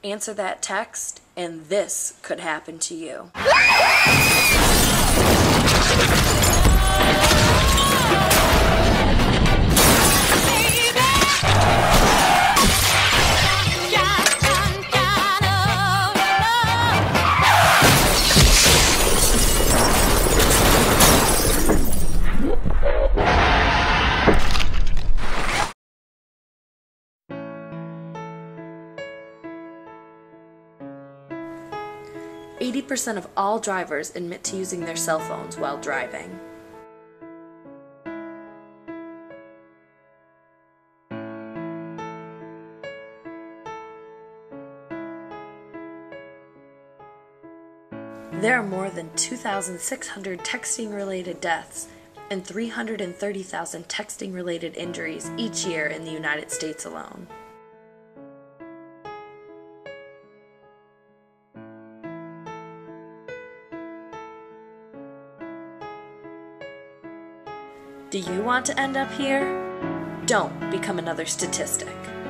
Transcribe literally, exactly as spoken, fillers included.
Answer that text, and this could happen to you. eighty percent of all drivers admit to using their cell phones while driving. There are more than two thousand six hundred texting-related deaths and three hundred thirty thousand texting-related injuries each year in the United States alone. Do you want to end up here? Don't become another statistic.